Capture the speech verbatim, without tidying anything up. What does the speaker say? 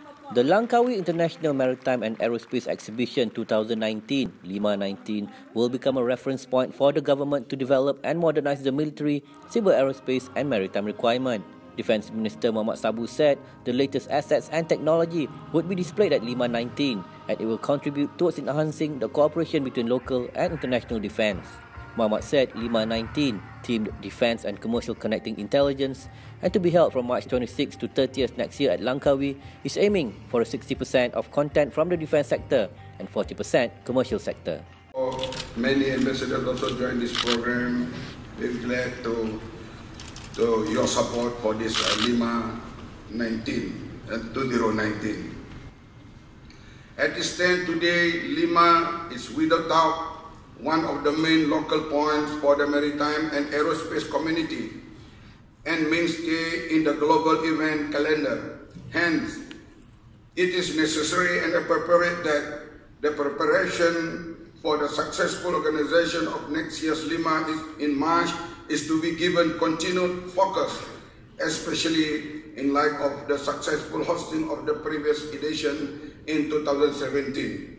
The Langkawi International Maritime and Aerospace Exhibition twenty nineteen, LIMA nineteen, will become a reference point for the government to develop and modernise the military, civil aerospace and maritime requirement. Defence Minister Mat Sabu said the latest assets and technology would be displayed at LIMA nineteen and it will contribute towards enhancing the cooperation between local and international defence. Muhammad said LIMA nineteen, themed Defence and Commercial Connecting Intelligence, and to be held from March twenty-sixth to thirtieth next year at Langkawi, is aiming for a sixty percent of content from the defence sector and forty percent commercial sector. Many ambassadors also joined this program. We're glad to, to your support for this uh, LIMA nineteen, uh, twenty nineteen. At this stand today, LIMA is without doubt one of the main local points for the maritime and aerospace community and mainstay in the global event calendar. Hence, it is necessary and appropriate that the preparation for the successful organization of next year's LIMA is, in March is to be given continued focus, especially in light of the successful hosting of the previous edition in two thousand seventeen.